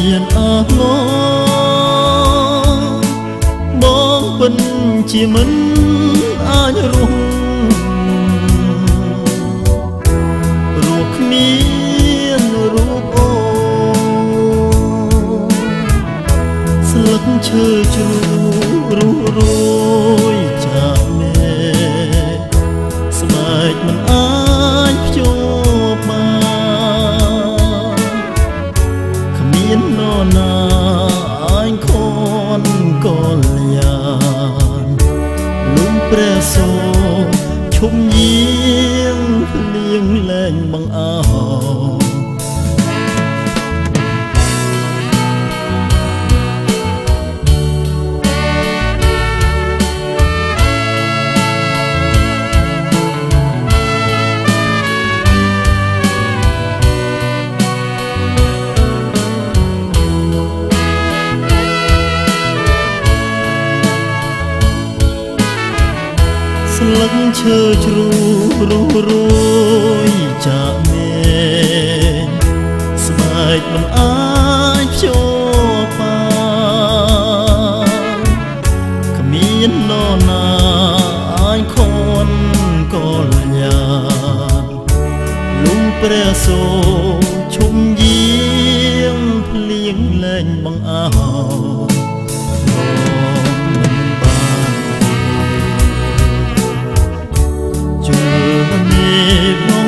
មានអស់បងពិនជាមិនអាចរស់គ្មានរូបអូស្លឹកឈើជ្រុះរយចាក់មេស្បែកមិនអាចភ្ជាប់បានគ្មាននរណាអាចខនកលយានលំព្រះសូរឈុំយាងភ្លៀងលែងបង្អោស្លឹកឈើជ្រុះរយចាក់មេស្បែកមិនអាចភ្ជាប់បានគ្មាននរណាអាចខនកលយានលំព្រះសូរឈុំយាងភ្លៀងលែងបង្អោជឿនេះបង